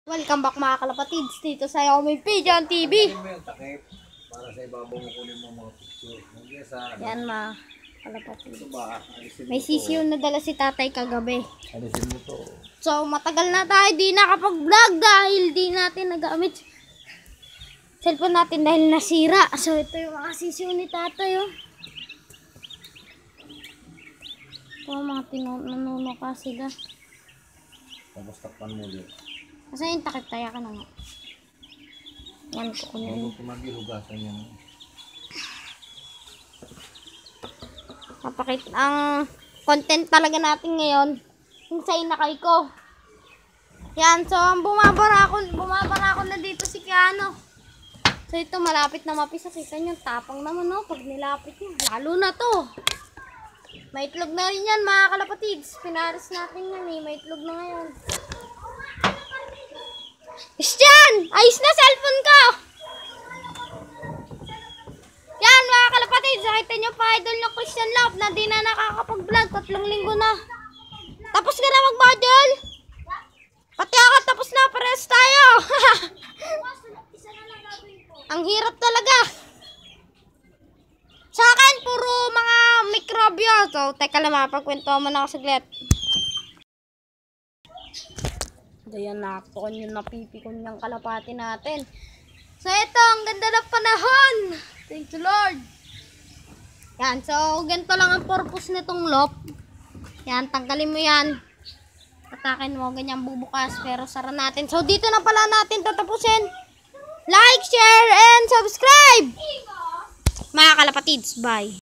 Welcome back mga kalapatids dito sa Yaomay Pigeon TV. Para sa ibabaw mo kunin mo mga picture. Yan mga kalapatids. May sisiyo na dala si tatay kagabi. Alisin mo to. So matagal na tayo di nakapag-vlog dahil di natin nagamit cellphone natin dahil nasira. So ito yung mga sisiyo ni tatay. Oh. Ito mga nanunuka sila. Tapos takpan mo ulit. Kasi yung takip tayo ka na nga. Yan ko kunin. Huwag kumagilugasan yan. Mapakit ang content talaga natin ngayon. Yung sa inakay ko. Yan, so bumabara ako na dito si Keanu. So ito malapit na mapisa. Kita nyo, tapang naman no. Pag nilapit nyo, lalo na to. May itlog na rin yan mga kalapatids. Pinaris natin yan eh. May itlog na ngayon. Christian! Ayos na cellphone ko! Yan mga kalapatids. Nakita nyo pa idol ng Christian Love na di na nakakapag-vlog. 3 linggo na. Tapos ka na mag-model? Pati ako tapos na. Pares tayo. Ang hirap talaga. Sa akin, puro mga mikrobyo. So, teka lang, mapagkwentuhan mo na ako saglit. Ayan, nakapukon yung napipikon yung kalapati natin. So, ito, ang ganda ng panahon. Thank you, Lord. Yan, so, ganito lang ang purpose nitong lock. Yan, tanggalin mo yan. Atakin mo, ganyan bubukas. Pero, sara natin. So, dito na pala natin tatapusin. Like, share, and subscribe! Mga kalapatids, bye!